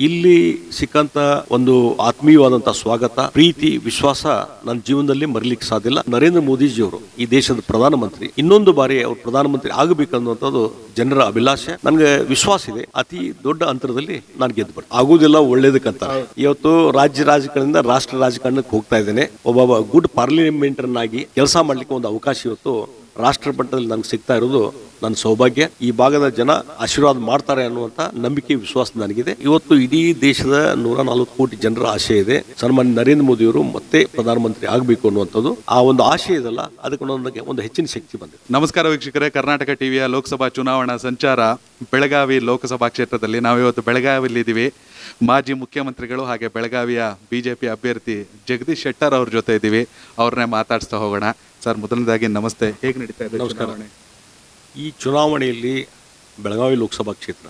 ಇಲ್ಲಿ ಸಿಕ್ಕಂತ ಒಂದು ಆತ್ಮೀಯವಾದಂತ ಸ್ವಾಗತ, ಪ್ರೀತಿ, ವಿಶ್ವಾಸ ನನ್ನ ಜೀವನದಲ್ಲಿ ಮರಿಲಿಕ್ಕೆ ಸಾಧ್ಯ ಇಲ್ಲ. ನರೇಂದ್ರ ಮೋದಿಜಿಯವರು ಈ ದೇಶದ ಪ್ರಧಾನಮಂತ್ರಿ, ಇನ್ನೊಂದು ಬಾರಿ ಅವರು ಪ್ರಧಾನಮಂತ್ರಿ ಆಗಬೇಕನ್ನುವಂಥದ್ದು ಜನರ ಅಭಿಲಾಷೆ. ನನಗೆ ವಿಶ್ವಾಸ ಇದೆ, ಅತಿ ದೊಡ್ಡ ಅಂತರದಲ್ಲಿ ನಾನು ಗೆದ್ದು ಬರ್ತೀನಿ. ಆಗುವುದಿಲ್ಲ ಒಳ್ಳೇದಕ್ಕಂತ ಇವತ್ತು ರಾಜ್ಯ ರಾಜಕಾರಣದಿಂದ ರಾಷ್ಟ್ರ ರಾಜಕಾರಣಕ್ಕೆ ಹೋಗ್ತಾ ಇದ್ದೇನೆ. ಒಬ್ಬ ಗುಡ್ ಪಾರ್ಲಿಮೆಂಟರ್ ಆಗಿ ಕೆಲಸ ಮಾಡ್ಲಿಕ್ಕೆ ಒಂದು ಅವಕಾಶ ಇವತ್ತು ರಾಷ್ಟ್ರ ಮಟ್ಟದಲ್ಲಿ ನನಗೆ ಸಿಗ್ತಾ ಇರೋದು ನನ್ನ ಸೌಭಾಗ್ಯ. ಈ ಭಾಗದ ಜನ ಆಶೀರ್ವಾದ ಮಾಡ್ತಾರೆ ಅನ್ನುವಂತ ನಂಬಿಕೆ, ವಿಶ್ವಾಸ ನನಗಿದೆ. ಇವತ್ತು ಇಡೀ ದೇಶದ 140 ಕೋಟಿ ಜನರ ಆಶೆ ಇದೆ, ಸನ್ಮಾನ್ಯ ನರೇಂದ್ರ ಮೋದಿ ಅವರು ಮತ್ತೆ ಪ್ರಧಾನಮಂತ್ರಿ ಆಗಬೇಕು ಅನ್ನುವಂಥದ್ದು. ಆ ಒಂದು ಆಶೆ ಇದಲ್ಲ, ಅದಕ್ಕೆ ಒಂದು ಹೆಚ್ಚಿನ ಶಕ್ತಿ ಬಂದಿದೆ. ನಮಸ್ಕಾರ ವೀಕ್ಷಕರೇ, ಕರ್ನಾಟಕ ಟಿವಿಯ ಲೋಕಸಭಾ ಚುನಾವಣಾ ಸಂಚಾರ ಬೆಳಗಾವಿ ಲೋಕಸಭಾ ಕ್ಷೇತ್ರದಲ್ಲಿ ನಾವಿವತ್ತು ಬೆಳಗಾವಿಯಲ್ಲಿದ್ದೀವಿ. ಮಾಜಿ ಮುಖ್ಯಮಂತ್ರಿಗಳು ಹಾಗೆ ಬೆಳಗಾವಿಯ ಬಿಜೆಪಿ ಅಭ್ಯರ್ಥಿ ಜಗದೀಶ್ ಶೆಟ್ಟರ್ ಅವ್ರ ಜೊತೆ ಇದ್ದೀವಿ. ಅವ್ರನ್ನೇ ಮಾತಾಡಿಸ್ತಾ ಹೋಗೋಣ. ಸರ್, ಮೊದಲನೇದಾಗಿ ನಮಸ್ತೆ, ಹೇಗೆ ನಡೀತಾ ಇದೆ ಚುನಾವಣೆ? ಈ ಚುನಾವಣೆಯಲ್ಲಿ ಬೆಳಗಾವಿ ಲೋಕಸಭಾ ಕ್ಷೇತ್ರ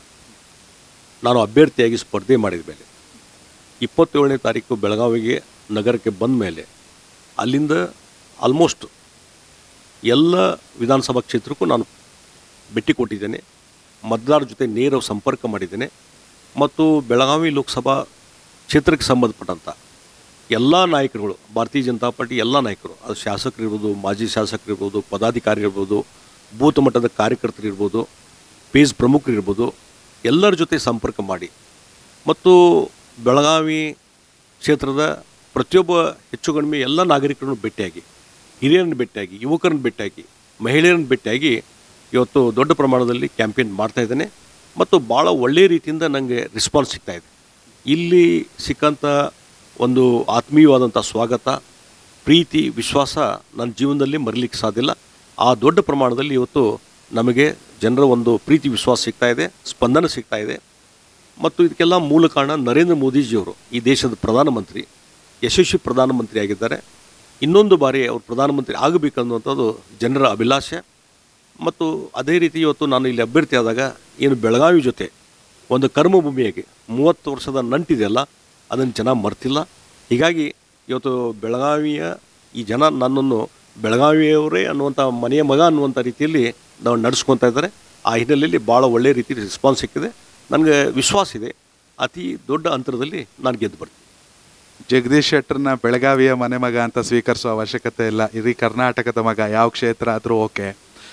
ನಾನು ಅಭ್ಯರ್ಥಿಯಾಗಿ ಸ್ಪರ್ಧೆ ಮಾಡಿದ ಮೇಲೆ 27ನೇ ತಾರೀಕು ಬೆಳಗಾವಿಗೆ ನಗರಕ್ಕೆ ಬಂದ ಮೇಲೆ ಅಲ್ಲಿಂದ ಆಲ್ಮೋಸ್ಟ್ ಎಲ್ಲ ವಿಧಾನಸಭಾ ಕ್ಷೇತ್ರಕ್ಕೂ ನಾನು ಭೇಟಿ ಕೊಟ್ಟಿದ್ದೇನೆ, ಮತದಾರರ ಜೊತೆ ನೇರ ಸಂಪರ್ಕ ಮಾಡಿದ್ದೇನೆ. ಮತ್ತು ಬೆಳಗಾವಿ ಲೋಕಸಭಾ ಕ್ಷೇತ್ರಕ್ಕೆ ಸಂಬಂಧಪಟ್ಟಂಥ ಎಲ್ಲ ನಾಯಕರುಗಳು, ಭಾರತೀಯ ಜನತಾ ಪಾರ್ಟಿ ಎಲ್ಲ ನಾಯಕರು, ಅದು ಶಾಸಕರಿರ್ಬೋದು, ಮಾಜಿ ಶಾಸಕರಿರ್ಬೋದು, ಪದಾಧಿಕಾರಿ ಇರ್ಬೋದು, ಬೂತ್ ಮಟ್ಟದ ಕಾರ್ಯಕರ್ತರಿರ್ಬೋದು, ಪೇಜ್ ಪ್ರಮುಖರಿರ್ಬೋದು, ಎಲ್ಲರ ಜೊತೆ ಸಂಪರ್ಕ ಮಾಡಿ ಮತ್ತು ಬೆಳಗಾವಿ ಕ್ಷೇತ್ರದ ಪ್ರತಿಯೊಬ್ಬ ಹೆಚ್ಚು ಕಡಿಮೆ ಎಲ್ಲ ನಾಗರಿಕರನ್ನು ಭೇಟಿಯಾಗಿ, ಹಿರಿಯರನ್ನು ಭೇಟಿಯಾಗಿ, ಯುವಕರನ್ನು ಭೇಟಿಯಾಗಿ, ಮಹಿಳೆಯರನ್ನು ಭೇಟಿಯಾಗಿ ಇವತ್ತು ದೊಡ್ಡ ಪ್ರಮಾಣದಲ್ಲಿ ಕ್ಯಾಂಪೇನ್ ಮಾಡ್ತಾಯಿದ್ದೇನೆ ಮತ್ತು ಭಾಳ ಒಳ್ಳೆಯ ರೀತಿಯಿಂದ ನನಗೆ ರೆಸ್ಪಾನ್ಸ್ ಸಿಗ್ತಾಯಿದೆ. ಇಲ್ಲಿ ಸಿಕ್ಕಂಥ ಒಂದು ಆತ್ಮೀಯವಾದಂಥ ಸ್ವಾಗತ, ಪ್ರೀತಿ, ವಿಶ್ವಾಸ ನನ್ನ ಜೀವನದಲ್ಲಿ ಮರಿಲಿಕ್ಕೆ ಸಾಧ್ಯ ಇಲ್ಲ. ಆ ದೊಡ್ಡ ಪ್ರಮಾಣದಲ್ಲಿ ಇವತ್ತು ನಮಗೆ ಜನರ ಒಂದು ಪ್ರೀತಿ, ವಿಶ್ವಾಸ ಸಿಗ್ತಾ ಇದೆ, ಸ್ಪಂದನೆ ಸಿಗ್ತಾ ಇದೆ. ಮತ್ತು ಇದಕ್ಕೆಲ್ಲ ಮೂಲ ಕಾರಣ ನರೇಂದ್ರ ಮೋದಿಜಿಯವರು ಈ ದೇಶದ ಪ್ರಧಾನಮಂತ್ರಿ, ಯಶಸ್ವಿ ಪ್ರಧಾನಮಂತ್ರಿ ಆಗಿದ್ದಾರೆ. ಇನ್ನೊಂದು ಬಾರಿ ಅವರು ಪ್ರಧಾನಮಂತ್ರಿ ಆಗಬೇಕನ್ನುವಂಥದ್ದು ಜನರ ಅಭಿಲಾಷೆ. ಮತ್ತು ಅದೇ ರೀತಿ ಇವತ್ತು ನಾನು ಇಲ್ಲಿ ಅಭ್ಯರ್ಥಿ ಆದಾಗ ಏನು ಬೆಳಗಾವಿ ಜೊತೆ ಒಂದು ಕರ್ಮಭೂಮಿಯಾಗಿ 30 ವರ್ಷದ ನಂಟಿದೆಯಲ್ಲ, ಅದನ್ನು ಜನ ಮರ್ತಿಲ್ಲ. ಹೀಗಾಗಿ ಇವತ್ತು ಬೆಳಗಾವಿಯ ಈ ಜನ ನನ್ನನ್ನು ಬೆಳಗಾವಿಯವರೇ ಅನ್ನುವಂಥ ಮನೆಯ ಮಗ ಅನ್ನುವಂಥ ರೀತಿಯಲ್ಲಿ ನಾವು ನಡೆಸ್ಕೊತಾ ಇದ್ದಾರೆ. ಆ ಹಿನ್ನೆಲೆಯಲ್ಲಿ ಭಾಳ ಒಳ್ಳೆಯ ರೀತಿ ರೆಸ್ಪಾನ್ಸ್ ಸಿಕ್ಕಿದೆ. ನನಗೆ ವಿಶ್ವಾಸ ಇದೆ, ಅತಿ ದೊಡ್ಡ ಅಂತರದಲ್ಲಿ ನಾನು ಗೆದ್ದು ಬರ್ತೀನಿ. ಜಗದೀಶ್ ಶೆಟ್ಟರ್ನ ಬೆಳಗಾವಿಯ ಮನೆ ಮಗ ಅಂತ ಸ್ವೀಕರಿಸೋ ಅವಶ್ಯಕತೆ ಇಲ್ಲ, ಇಡೀ ಕರ್ನಾಟಕದ ಮಗ, ಯಾವ ಕ್ಷೇತ್ರ ಆದರೂ ಓಕೆ.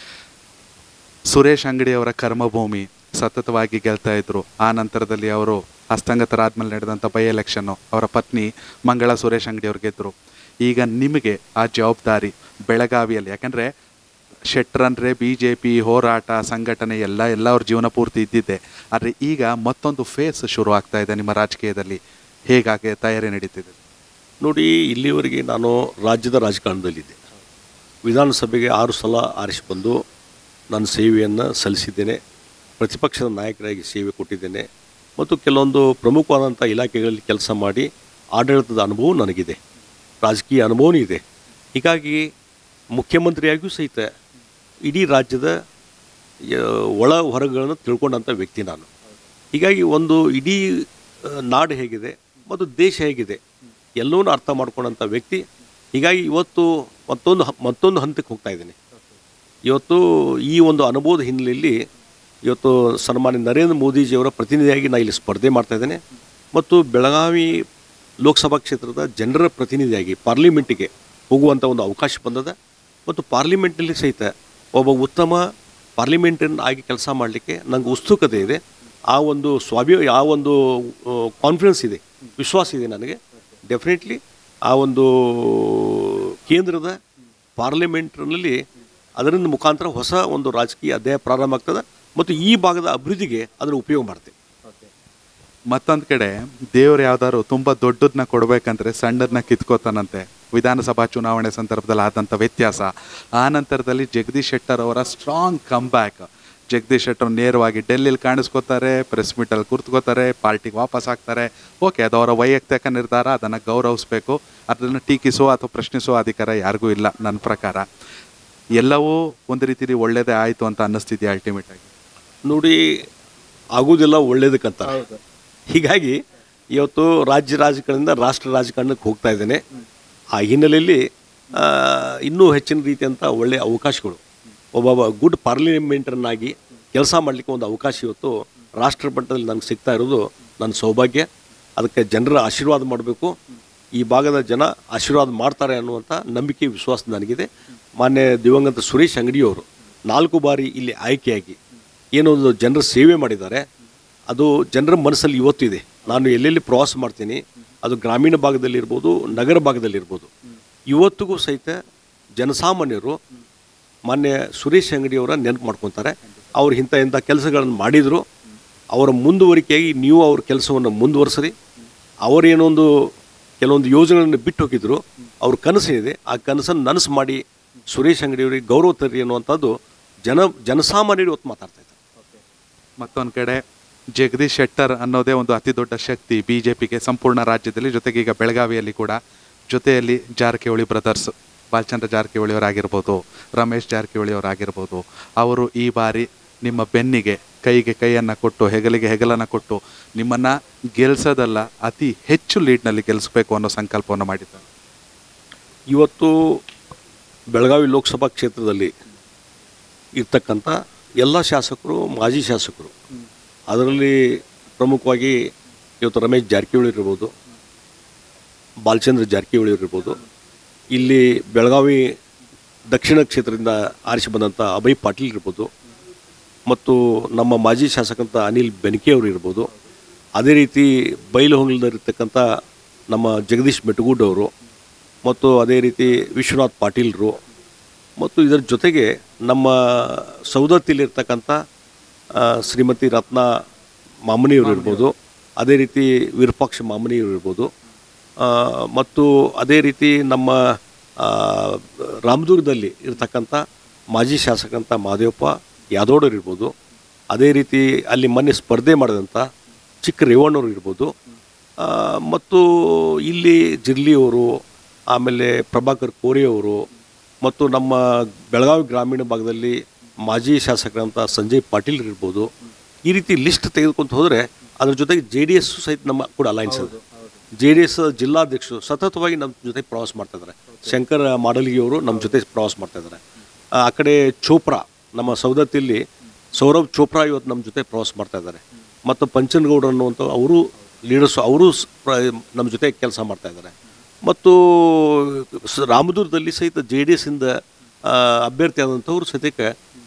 ಸುರೇಶ್ ಅಂಗಡಿ ಅವರ ಕರ್ಮಭೂಮಿ, ಸತತವಾಗಿ ಗೆಲ್ತಾ ಇದ್ರು. ಆ ನಂತರದಲ್ಲಿ ಅವರು ಹಸ್ತಂಗತರಾದ್ಮೇಲೆ ನಡೆದಂಥ ಬೈ ಎಲೆಕ್ಷನ್ನು ಅವರ ಪತ್ನಿ ಮಂಗಳ ಸುರೇಶ್ ಅಂಗಡಿ ಅವ್ರು ಗೆದ್ದರು. ಈಗ ನಿಮಗೆ ಆ ಜವಾಬ್ದಾರಿ ಬೆಳಗಾವಿಯಲ್ಲಿ, ಯಾಕಂದರೆ ಶೆಟ್ಟರಂದರೆ BJP ಹೋರಾಟ, ಸಂಘಟನೆ ಎಲ್ಲ ಅವ್ರ ಜೀವನ ಪೂರ್ತಿ ಇದ್ದಿದ್ದೆ. ಆದರೆ ಈಗ ಮತ್ತೊಂದು ಫೇಸ್ ಶುರು ಆಗ್ತಾ ಇದೆ ನಿಮ್ಮ ರಾಜಕೀಯದಲ್ಲಿ. ಹೇಗಾಗಿ ತಯಾರಿ ನಡೀತಿದೆ? ನೋಡಿ, ಇಲ್ಲಿವರೆಗೆ ನಾನು ರಾಜ್ಯದ ರಾಜಕಾರಣದಲ್ಲಿದ್ದೆ. ವಿಧಾನಸಭೆಗೆ 6 ಸಲ ಆರಿಸಿ ಬಂದು ನಾನು ಸೇವೆಯನ್ನು ಸಲ್ಲಿಸಿದ್ದೇನೆ. ಪ್ರತಿಪಕ್ಷದ ನಾಯಕರಾಗಿ ಸೇವೆ ಕೊಟ್ಟಿದ್ದೇನೆ ಮತ್ತು ಕೆಲವೊಂದು ಪ್ರಮುಖವಾದಂಥ ಇಲಾಖೆಗಳಲ್ಲಿ ಕೆಲಸ ಮಾಡಿ ಆಡಳಿತದ ಅನುಭವ ನನಗಿದೆ, ರಾಜಕೀಯ ಅನುಭವನೂ ಇದೆ. ಹೀಗಾಗಿ ಮುಖ್ಯಮಂತ್ರಿಯಾಗಿಯೂ ಸಹಿತ ಇಡೀ ರಾಜ್ಯದ ಒಳ ಹೊರಗಳನ್ನು ತಿಳ್ಕೊಂಡಂಥ ವ್ಯಕ್ತಿ ನಾನು. ಹೀಗಾಗಿ ಒಂದು ಇಡೀ ನಾಡು ಹೇಗಿದೆ ಮತ್ತು ದೇಶ ಹೇಗಿದೆ ಎಲ್ಲವನ್ನೂ ಅರ್ಥ ಮಾಡ್ಕೊಂಡಂಥ ವ್ಯಕ್ತಿ. ಹೀಗಾಗಿ ಇವತ್ತು ಮತ್ತೊಂದು ಹಂತಕ್ಕೆ ಹೋಗ್ತಾ ಇದ್ದೀನಿ. ಇವತ್ತು ಈ ಒಂದು ಅನುಭವದ ಹಿನ್ನೆಲೆಯಲ್ಲಿ ಇವತ್ತು ಸನ್ಮಾನ್ಯ ನರೇಂದ್ರ ಮೋದಿಜಿಯವರ ಪ್ರತಿನಿಧಿಯಾಗಿ ನಾನು ಇಲ್ಲಿ ಸ್ಪರ್ಧೆ ಮಾಡ್ತಾಯಿದ್ದೇನೆ ಮತ್ತು ಬೆಳಗಾವಿ ಲೋಕಸಭಾ ಕ್ಷೇತ್ರದ ಜನರ ಪ್ರತಿನಿಧಿಯಾಗಿ ಪಾರ್ಲಿಮೆಂಟಿಗೆ ಹೋಗುವಂಥ ಒಂದು ಅವಕಾಶ ಬಂದದ. ಮತ್ತು ಪಾರ್ಲಿಮೆಂಟಲ್ಲಿ ಸಹಿತ ಒಬ್ಬ ಉತ್ತಮ ಪಾರ್ಲಿಮೆಂಟನ್ ಆಗಿ ಕೆಲಸ ಮಾಡಲಿಕ್ಕೆ ನನಗೆ ಉತ್ಸುಕತೆ ಇದೆ. ಆ ಒಂದು ಕಾನ್ಫಿಡೆನ್ಸ್ ಇದೆ, ವಿಶ್ವಾಸ ಇದೆ ನನಗೆ. ಡೆಫಿನೆಟ್ಲಿ ಆ ಒಂದು ಕೇಂದ್ರದ ಪಾರ್ಲಿಮೆಂಟ್ನಲ್ಲಿ ಅದರಿಂದ ಮುಖಾಂತರ ಹೊಸ ಒಂದು ರಾಜಕೀಯ ಅಧ್ಯಾಯ ಪ್ರಾರಂಭ ಆಗ್ತದೆ ಮತ್ತು ಈ ಭಾಗದ ಅಭಿವೃದ್ಧಿಗೆ ಅದನ್ನು ಉಪಯೋಗ ಮಾಡ್ತೇವೆ. ಮತ್ತೊಂದು ಕಡೆ ದೇವರು ಯಾವ್ದಾದ್ರು ತುಂಬ ದೊಡ್ಡದನ್ನ ಕೊಡಬೇಕಂದ್ರೆ ಸಣ್ಣದನ್ನ ಕಿತ್ಕೋತಾನಂತೆ. ವಿಧಾನಸಭಾ ಚುನಾವಣೆ ಸಂದರ್ಭದಲ್ಲಿ ಆದಂಥ ವ್ಯತ್ಯಾಸ, ಆ ನಂತರದಲ್ಲಿ ಜಗದೀಶ್ ಶೆಟ್ಟರ್ ಅವರ strong come back. Jagadish Shettar ನೇರವಾಗಿ ಡೆಲ್ಲಿಲಿ ಕಾಣಿಸ್ಕೋತಾರೆ, ಪ್ರೆಸ್ ಮೀಟಲ್ಲಿ ಕೂತ್ಕೋತಾರೆ, ಪಾರ್ಟಿಗೆ ವಾಪಸ್ ಆಗ್ತಾರೆ. ಓಕೆ, ಅದು ಅವರ ವೈಯಕ್ತಿಕ ನಿರ್ಧಾರ, ಅದನ್ನು ಗೌರವಿಸಬೇಕು. ಅದನ್ನು ಟೀಕಿಸೋ ಅಥವಾ ಪ್ರಶ್ನಿಸೋ ಅಧಿಕಾರ ಯಾರಿಗೂ ಇಲ್ಲ ನನ್ನ ಪ್ರಕಾರ. ಎಲ್ಲವೂ ಒಂದು ರೀತಿಯಲ್ಲಿ ಒಳ್ಳೇದೇ ಆಯಿತು ಅಂತ ಅನ್ನಿಸ್ತಿದೆಯಾ ಅಲ್ಟಿಮೇಟ್ ಆಗಿ? ನೋಡಿ, ಆಗೋದಿಲ್ಲ ಒಳ್ಳೇದಕ್ಕಂತ. ಹೀಗಾಗಿ ಇವತ್ತು ರಾಜ್ಯ ರಾಜಕಾರಣದಿಂದ ರಾಷ್ಟ್ರ ರಾಜಕಾರಣಕ್ಕೆ ಹೋಗ್ತಾ ಇದ್ದೇನೆ. ಆ ಹಿನ್ನೆಲೆಯಲ್ಲಿ ಇನ್ನೂ ಹೆಚ್ಚಿನ ರೀತಿಯಂಥ ಒಳ್ಳೆಯ ಅವಕಾಶಗಳು, ಒಬ್ಬ ಗುಡ್ ಪಾರ್ಲಿಮೆಂಟರ್ನಾಗಿ ಕೆಲಸ ಮಾಡಲಿಕ್ಕೆ ಒಂದು ಅವಕಾಶ ಇವತ್ತು ರಾಷ್ಟ್ರ ಮಟ್ಟದಲ್ಲಿ ನನಗೆ ಸಿಗ್ತಾ ಇರೋದು ನನ್ನ ಸೌಭಾಗ್ಯ. ಅದಕ್ಕೆ ಜನರ ಆಶೀರ್ವಾದ ಮಾಡಬೇಕು. ಈ ಭಾಗದ ಜನ ಆಶೀರ್ವಾದ ಮಾಡ್ತಾರೆ ಅನ್ನುವಂಥ ನಂಬಿಕೆ ವಿಶ್ವಾಸ ನನಗಿದೆ. ಮಾನ್ಯ ದಿವಂಗತ ಸುರೇಶ್ ಅಂಗಡಿಯವರು 4 ಬಾರಿ ಇಲ್ಲಿ ಆಯ್ಕೆಯಾಗಿ ಏನೊಂದು ಜನರ ಸೇವೆ ಮಾಡಿದ್ದಾರೆ, ಅದು ಜನರ ಮನಸ್ಸಲ್ಲಿ ಇವತ್ತು ಇದೆ. ನಾನು ಎಲ್ಲೆಲ್ಲಿ ಪ್ರವಾಸ ಮಾಡ್ತೀನಿ, ಅದು ಗ್ರಾಮೀಣ ಭಾಗದಲ್ಲಿರ್ಬೋದು, ನಗರ ಭಾಗದಲ್ಲಿರ್ಬೋದು, ಇವತ್ತಿಗೂ ಸಹಿತ ಜನಸಾಮಾನ್ಯರು ಮಾನ್ಯ ಸುರೇಶ್ ಅಂಗಡಿಯವರ ನೆನಪು ಮಾಡ್ಕೊತಾರೆ. ಅವ್ರು ಇಂಥ ಕೆಲಸಗಳನ್ನು ಮಾಡಿದರು. ಅವರ ಮುಂದುವರಿಕೆಯಾಗಿ ನೀವು ಅವ್ರ ಕೆಲಸವನ್ನು ಮುಂದುವರಿಸ್ರಿ. ಅವರೇನೊಂದು ಕೆಲವೊಂದು ಯೋಜನೆಗಳನ್ನು ಬಿಟ್ಟು ಹೋಗಿದ್ರು, ಅವ್ರ ಕನಸೇನಿದೆ ಆ ಕನಸನ್ನು ನನಸು ಮಾಡಿ ಸುರೇಶ್ ಅಂಗಡಿಯವರಿಗೆ ಗೌರವ ತರ್ರಿ ಅನ್ನುವಂಥದ್ದು ಜನಸಾಮಾನ್ಯರು ಇವತ್ತು ಮಾತಾಡ್ತಾ ಇದ್ದಾರೆ. ಮತ್ತೊಂದು ಕಡೆ ಜಗದೀಶ್ ಶೆಟ್ಟರ್ ಅನ್ನೋದೇ ಒಂದು ಅತಿ ದೊಡ್ಡ ಶಕ್ತಿ BJPಗೆ ಸಂಪೂರ್ಣ ರಾಜ್ಯದಲ್ಲಿ. ಜೊತೆಗೆ ಈಗ ಬೆಳಗಾವಿಯಲ್ಲಿ ಕೂಡ ಜೊತೆಯಲ್ಲಿ ಜಾರಕಿಹೊಳಿ ಬ್ರದರ್ಸ್, ಬಾಲಚಂದ್ರ ಜಾರಕಿಹೊಳಿ ಅವರಾಗಿರ್ಬೋದು, ರಮೇಶ್ ಜಾರಕಿಹೊಳಿ ಅವರಾಗಿರ್ಬೋದು, ಅವರು ಈ ಬಾರಿ ನಿಮ್ಮ ಬೆನ್ನಿಗೆ ಕೈಗೆ ಕೈಯನ್ನು ಕೊಟ್ಟು ಹೆಗಲಿಗೆ ಹೆಗಲನ್ನು ಕೊಟ್ಟು ನಿಮ್ಮನ್ನು ಗೆಲ್ಸೋದಲ್ಲ ಅತಿ ಹೆಚ್ಚು ಲೀಡ್ನಲ್ಲಿ ಗೆಲ್ಲಿಸಬೇಕು ಅನ್ನೋ ಸಂಕಲ್ಪವನ್ನು ಮಾಡಿದ್ದಾರೆ. ಇವತ್ತು ಬೆಳಗಾವಿ ಲೋಕಸಭಾ ಕ್ಷೇತ್ರದಲ್ಲಿ ಇರ್ತಕ್ಕಂಥ ಎಲ್ಲ ಶಾಸಕರು, ಮಾಜಿ ಶಾಸಕರು, ಅದರಲ್ಲಿ ಪ್ರಮುಖವಾಗಿ ಇವತ್ತು ರಮೇಶ್ ಜಾರಕಿಹೊಳಿ ಇರ್ಬೋದು, ಬಾಲಚಂದ್ರ ಜಾರಕಿಹೊಳಿ ಇರ್ಬೋದು, ಇಲ್ಲಿ ಬೆಳಗಾವಿ ದಕ್ಷಿಣ ಕ್ಷೇತ್ರದಿಂದ ಆರಿಸಿ ಬಂದಂಥ ಅಭಯ್ ಪಾಟೀಲ್ ಇರ್ಬೋದು, ಮತ್ತು ನಮ್ಮ ಮಾಜಿ ಶಾಸಕಂತ ಅನಿಲ್ ಬೆನಕೆ ಅವರು ಇರ್ಬೋದು, ಅದೇ ರೀತಿ ಬೈಲಹೊಂಗಲದಲ್ಲಿರ್ತಕ್ಕಂಥ ನಮ್ಮ ಜಗದೀಶ್ ಮೆಟಗೂಡ್ ಅವರು, ಮತ್ತು ಅದೇ ರೀತಿ ವಿಶ್ವನಾಥ್ ಪಾಟೀಲ್ರು, ಮತ್ತು ಇದರ ಜೊತೆಗೆ ನಮ್ಮ ಸೌದತ್ತಿಲಿರ್ತಕ್ಕಂಥ ಶ್ರೀಮತಿ ರತ್ನ ಮಾಮನಿಯವರು ಇರ್ಬೋದು, ಅದೇ ರೀತಿ ವಿರೂಪಾಕ್ಷ ಮಾಮನಿಯವರು ಇರ್ಬೋದು, ಮತ್ತು ಅದೇ ರೀತಿ ನಮ್ಮ ರಾಮದುರ್ಗದಲ್ಲಿ ಇರ್ತಕ್ಕಂಥ ಮಾಜಿ ಶಾಸಕಂತ ಮಹದೇವಪ್ಪ ಯಾದೋಡರು ಇರ್ಬೋದು, ಅದೇ ರೀತಿ ಅಲ್ಲಿ ಮೊನ್ನೆ ಸ್ಪರ್ಧೆ ಮಾಡಿದಂಥ ಚಿಕ್ಕ ರೇವಣ್ಣವರು ಇರ್ಬೋದು, ಮತ್ತು ಇಲ್ಲಿ ಜಿರ್ಲಿಯವರು, ಆಮೇಲೆ ಪ್ರಭಾಕರ್ ಕೋರೆಯವರು, ಮತ್ತು ನಮ್ಮ ಬೆಳಗಾವಿ ಗ್ರಾಮೀಣ ಭಾಗದಲ್ಲಿ ಮಾಜಿ ಶಾಸಕರಂಥ ಸಂಜಯ್ ಪಾಟೀಲ್ ಇರ್ಬೋದು. ಈ ರೀತಿ ಲಿಸ್ಟ್ ತೆಗೆದುಕೊಂತ ಹೋದರೆ ಅದ್ರ ಜೊತೆಗೆ JDS ಸಹಿತ ನಮ್ಮ ಕೂಡ ಅಲೈನ್ಸ್ ಇದೆ. JDS ಜಿಲ್ಲಾಧ್ಯಕ್ಷರು ಸತತವಾಗಿ ನಮ್ಮ ಜೊತೆ ಪ್ರವಾಸ ಮಾಡ್ತಾಯಿದ್ದಾರೆ. ಶಂಕರ್ ಮಾಡಲ್ಗಿಯವರು ನಮ್ಮ ಜೊತೆ ಪ್ರವಾಸ ಮಾಡ್ತಾಯಿದ್ದಾರೆ. ಆ ಕಡೆ ಚೋಪ್ರಾ, ನಮ್ಮ ಸೌದತ್ತಿಯಲ್ಲಿ ಸೌರಭ್ ಚೋಪ್ರಾ ಇವತ್ತು ನಮ್ಮ ಜೊತೆ ಪ್ರವಾಸ ಮಾಡ್ತಾಯಿದ್ದಾರೆ. ಮತ್ತು ಪಂಚನಗೌಡ ಅನ್ನುವಂಥ ಅವರು ಲೀಡರ್ಸ್, ಅವರು ನಮ್ಮ ಜೊತೆ ಕೆಲಸ ಮಾಡ್ತಾಯಿದ್ದಾರೆ. ಮತ್ತು ರಾಮದುರ್ಗದಲ್ಲಿ ಸಹಿತ JDSಯಿಂದ ಅಭ್ಯರ್ಥಿ ಆದಂಥವ್ರು ಸಹಿತ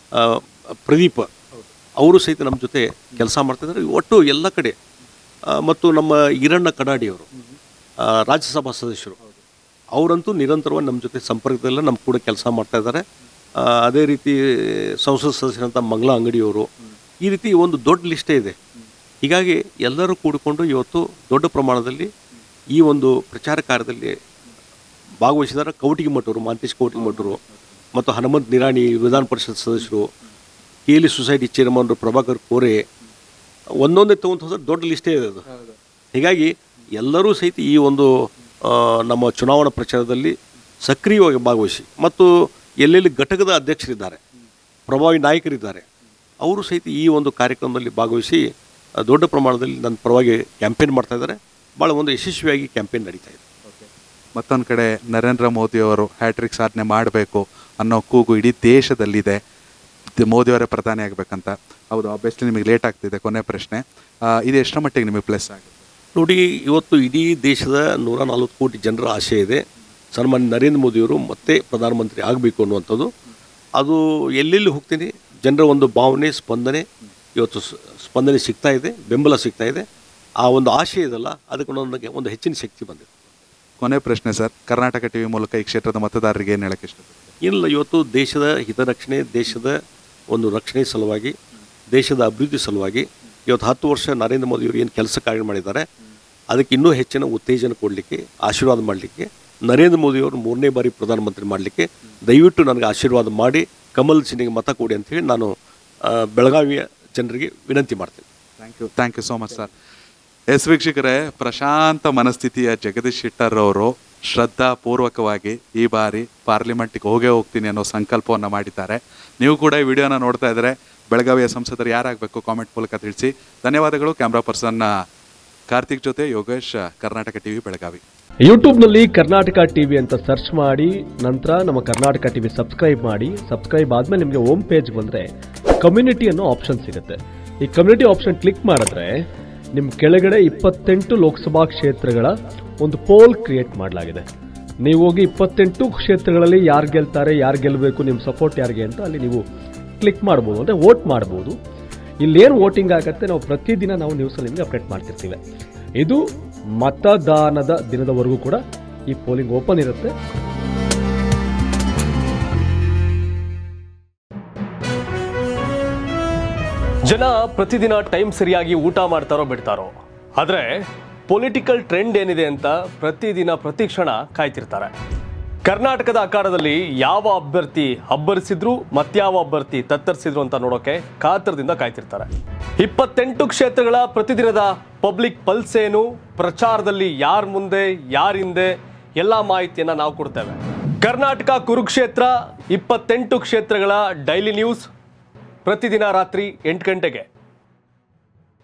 ಪ್ರದೀಪ ಅವರು ಸಹಿತ ನಮ್ಮ ಜೊತೆ ಕೆಲಸ ಮಾಡ್ತಾಯಿದ್ದಾರೆ. ಒಟ್ಟು ಎಲ್ಲ ಕಡೆ. ಮತ್ತು ನಮ್ಮ ಈರಣ್ಣ ಕಡಾಡಿಯವರು ರಾಜ್ಯಸಭಾ ಸದಸ್ಯರು, ಅವರಂತೂ ನಿರಂತರವಾಗಿ ನಮ್ಮ ಜೊತೆ ಸಂಪರ್ಕದಲ್ಲ ನಮ್ಮ ಕೂಡ ಕೆಲಸ ಮಾಡ್ತಾಯಿದ್ದಾರೆ. ಅದೇ ರೀತಿ ಸಂಸತ್ ಸದಸ್ಯರಂಥ ಮಂಗಳಾ ಅಂಗಡಿಯವರು, ಈ ರೀತಿ ಒಂದು ದೊಡ್ಡ ಲಿಸ್ಟೇ ಇದೆ. ಹೀಗಾಗಿ ಎಲ್ಲರೂ ಕೂಡಿಕೊಂಡು ಇವತ್ತು ದೊಡ್ಡ ಪ್ರಮಾಣದಲ್ಲಿ ಈ ಒಂದು ಪ್ರಚಾರ ಕಾರ್ಯದಲ್ಲಿ ಭಾಗವಹಿಸಿದ್ದಾರೆ. ಕೌಟಿಗಿಮಠವರು, ಮಾಂತೇಶ್ ಕೌಟಿಗಿಮಠರು, ಮತ್ತು ಹನುಮಂತ್ ನಿರಾಣಿ ವಿಧಾನ ಪರಿಷತ್ ಸದಸ್ಯರು, KLE ಸೊಸೈಟಿ ಚೇರ್ಮನ್ರು ಪ್ರಭಾಕರ್ ಕೋರೆ, ಒಂದೊಂದೇ ತೊಗೊಂಡು ಹೋದ್ರೆ ದೊಡ್ಡ ಲಿಸ್ಟೇ ಇದೆ ಅದು. ಹೀಗಾಗಿ ಎಲ್ಲರೂ ಸಹಿತ ಈ ಒಂದು ನಮ್ಮ ಚುನಾವಣಾ ಪ್ರಚಾರದಲ್ಲಿ ಸಕ್ರಿಯವಾಗಿ ಭಾಗವಹಿಸಿ, ಮತ್ತು ಎಲ್ಲೆಲ್ಲಿ ಘಟಕದ ಅಧ್ಯಕ್ಷರಿದ್ದಾರೆ, ಪ್ರಭಾವಿ ನಾಯಕರಿದ್ದಾರೆ, ಅವರು ಸಹಿತ ಈ ಒಂದು ಕಾರ್ಯಕ್ರಮದಲ್ಲಿ ಭಾಗವಹಿಸಿ ದೊಡ್ಡ ಪ್ರಮಾಣದಲ್ಲಿ ನನ್ನ ಪರವಾಗಿ ಕ್ಯಾಂಪೇನ್ ಮಾಡ್ತಾಯಿದ್ದಾರೆ. ಭಾಳ ಒಂದು ಯಶಸ್ವಿಯಾಗಿ ಕ್ಯಾಂಪೇನ್ ನಡೀತಾ ಇದೆ. ಮತ್ತೊಂದು ಕಡೆ ನರೇಂದ್ರ ಮೋದಿಯವರು ಹ್ಯಾಟ್ರಿಕ್ ಸಾಧನೆ ಮಾಡಬೇಕು ಅನ್ನೋ ಕೂಗು ಇಡೀ ದೇಶದಲ್ಲಿದೆ. ಮೋದಿಯವರೇ ಪ್ರಧಾನಿ ಆಗಬೇಕಂತ. ಹೌದು, ಆಬ್ವಿಯಸ್ಲಿ ನಿಮಗೆ ಲೇಟ್ ಆಗ್ತಿದೆ. ಕೊನೆ ಪ್ರಶ್ನೆ, ಇದು ಎಷ್ಟರ ಮಟ್ಟಿಗೆ ನಿಮಗೆ ಪ್ಲಸ್ ಆಗುತ್ತೆ? ನೋಡಿ, ಇವತ್ತು ಇಡೀ ದೇಶದ 140 ಕೋಟಿ ಜನರ ಆಶೆ ಇದೆ ಸನ್ಮಾನ್ಯ ನರೇಂದ್ರ ಮೋದಿಯವರು ಮತ್ತೆ ಪ್ರಧಾನಮಂತ್ರಿ ಆಗಬೇಕು ಅನ್ನುವಂಥದ್ದು. ಅದು ಎಲ್ಲೆಲ್ಲಿ ಹೋಗ್ತೀನಿ ಜನರ ಒಂದು ಭಾವನೆ, ಸ್ಪಂದನೆ, ಇವತ್ತು ಸ್ಪಂದನೆ ಸಿಗ್ತಾ ಇದೆ, ಬೆಂಬಲ ಸಿಗ್ತಾ ಇದೆ. ಆ ಒಂದು ಆಶೆ ಇದಲ್ಲ, ಅದಕ್ಕೆ ನನಗೆ ಒಂದು ಹೆಚ್ಚಿನ ಶಕ್ತಿ ಬಂದಿದೆ. ಕೊನೆ ಪ್ರಶ್ನೆ ಸರ್, ಕರ್ನಾಟಕ ಟಿವಿ ಮೂಲಕ ಈ ಕ್ಷೇತ್ರದ ಮತದಾರರಿಗೆ ಏನು ಹೇಳಕ್ಕೆ ಇಷ್ಟಪಡ್ತೀನಿ? ಇಲ್ಲ, ಇವತ್ತು ದೇಶದ ಹಿತರಕ್ಷಣೆ, ದೇಶದ ಒಂದು ರಕ್ಷಣೆ ಸಲುವಾಗಿ, ದೇಶದ ಅಭಿವೃದ್ಧಿ ಸಲುವಾಗಿ ಇವತ್ತು 10 ವರ್ಷ ನರೇಂದ್ರ ಮೋದಿಯವರು ಏನು ಕೆಲಸ ಕಾರ್ಯ ಮಾಡಿದ್ದಾರೆ, ಅದಕ್ಕೆ ಇನ್ನೂ ಹೆಚ್ಚಿನ ಉತ್ತೇಜನ ಕೊಡಲಿಕ್ಕೆ, ಆಶೀರ್ವಾದ ಮಾಡಲಿಕ್ಕೆ, ನರೇಂದ್ರ ಮೋದಿಯವರು 3ನೇ ಬಾರಿ ಪ್ರಧಾನಮಂತ್ರಿ ಮಾಡಲಿಕ್ಕೆ ದಯವಿಟ್ಟು ನನಗೆ ಆಶೀರ್ವಾದ ಮಾಡಿ ಕಮಲ್ ಚಿಹ್ನೆಗೆ ಮತ ಕೊಡಿ ಅಂಥೇಳಿ ನಾನು ಬೆಳಗಾವಿಯ ಜನರಿಗೆ ವಿನಂತಿ ಮಾಡ್ತೀನಿ. Thank you so much sir. ವೀಕ್ಷಕರೇ, ಪ್ರಶಾಂತ ಮನಸ್ಥಿತಿಯ ಜಗದೀಶ್ ಶೆಟ್ಟರ್ ಅವರು ಶ್ರದ್ಧಾಪೂರ್ವಕವಾಗಿ ಈ ಬಾರಿ ಪಾರ್ಲಿಮೆಂಟ್ಗೆ ಹೋಗ್ತೀನಿ ಅನ್ನೋ ಸಂಕಲ್ಪವನ್ನು ಮಾಡಿದ್ದಾರೆ. ನೀವು ಕೂಡ ಈ ವಿಡಿಯೋನ ನೋಡ್ತಾ ಇದ್ದರೆ ಬೆಳಗಾವಿಯ ಸಂಸದರು ಯಾರಾಗಬೇಕು ಕಾಮೆಂಟ್ ಮೂಲಕ ತಿಳಿಸಿ. ಧನ್ಯವಾದಗಳು. ಕ್ಯಾಮ್ರಾ ಪರ್ಸನ್ ಕಾರ್ತಿಕ್ ಜೊತೆ ಯೋಗೇಶ್, ಕರ್ನಾಟಕ ಟಿವಿ ಬೆಳಗಾವಿ. ಯೂಟ್ಯೂಬ್ನಲ್ಲಿ ಕರ್ನಾಟಕ ಟಿವಿ ಅಂತ ಸರ್ಚ್ ಮಾಡಿ, ನಂತರ ನಮ್ಮ ಕರ್ನಾಟಕ ಟಿವಿ ಸಬ್ಸ್ಕ್ರೈಬ್ ಮಾಡಿ. ಸಬ್ಸ್ಕ್ರೈಬ್ ಆದಮೇಲೆ ನಿಮಗೆ ಹೋಮ್ ಪೇಜ್ ಬಂದರೆ ಕಮ್ಯುನಿಟಿ ಅನ್ನೋ ಆಪ್ಷನ್ ಸಿಗುತ್ತೆ. ಈ ಕಮ್ಯುನಿಟಿ ಆಪ್ಷನ್ ಕ್ಲಿಕ್ ಮಾಡಿದ್ರೆ ನಿಮ್ಮ ಕೆಳಗಡೆ 28 ಲೋಕಸಭಾ ಕ್ಷೇತ್ರಗಳ ಒಂದು ಪೋಲ್ ಕ್ರಿಯೇಟ್ ಮಾಡಲಾಗಿದೆ. ನೀವು ಹೋಗಿ 28 ಕ್ಷೇತ್ರಗಳಲ್ಲಿ ಯಾರು ಗೆಲ್ತಾರೆ, ಯಾರು ಗೆಲ್ಲಬೇಕು, ನಿಮ್ಮ ಸಪೋರ್ಟ್ ಯಾರಿಗೆ ಅಂತ ಅಲ್ಲಿ ನೀವು ಕ್ಲಿಕ್ ಮಾಡ್ಬೋದು, ಅಂದರೆ ವೋಟ್ ಮಾಡ್ಬೋದು. ಇಲ್ಲೇನು ವೋಟಿಂಗ್ ಆಗುತ್ತೆ ನಾವು ಪ್ರತಿದಿನ ನಾವು ನ್ಯೂಸಲ್ಲಿ ನಿಮಗೆ ಅಪ್ಡೇಟ್ ಮಾಡ್ತಿರ್ತೀವಿ. ಇದು ಮತದಾನದ ದಿನದವರೆಗೂ ಕೂಡ ಈ ಪೋಲಿಂಗ್ ಓಪನ್ ಇರುತ್ತೆ. ಜನ ಪ್ರತಿದಿನ ಟೈಮ್ ಸರಿಯಾಗಿ ಊಟ ಮಾಡ್ತಾರೋ ಬಿಡ್ತಾರೋ, ಆದರೆ ಪೊಲಿಟಿಕಲ್ ಟ್ರೆಂಡ್ ಏನಿದೆ ಅಂತ ಪ್ರತಿದಿನ ಪ್ರತಿ ಕ್ಷಣ ಕಾಯ್ತಿರ್ತಾರೆ. ಕರ್ನಾಟಕದ ಆಕಾರದಲ್ಲಿ ಯಾವ ಅಭ್ಯರ್ಥಿ ಅಬ್ಬರಿಸಿದ್ರು ಮತ್ಯಾವ ಅಭ್ಯರ್ಥಿ ತತ್ತರಿಸಿದ್ರು ಅಂತ ನೋಡೋಕೆ ಕಾತರದಿಂದ ಕಾಯ್ತಿರ್ತಾರೆ. 28 ಕ್ಷೇತ್ರಗಳ ಪ್ರತಿದಿನದ ಪಬ್ಲಿಕ್ ಪಲ್ಸ್ ಏನು, ಪ್ರಚಾರದಲ್ಲಿ ಯಾರ ಮುಂದೆ ಯಾರ ಹಿಂದೆ ಎಲ್ಲ ಮಾಹಿತಿಯನ್ನ ನಾವು ಕೊಡ್ತೇವೆ. ಕರ್ನಾಟಕ ಕುರುಕ್ಷೇತ್ರ 28 ಕ್ಷೇತ್ರಗಳ ಡೈಲಿ ನ್ಯೂಸ್ ಪ್ರತಿದಿನ ರಾತ್ರಿ 8 ಗಂಟೆಗೆ.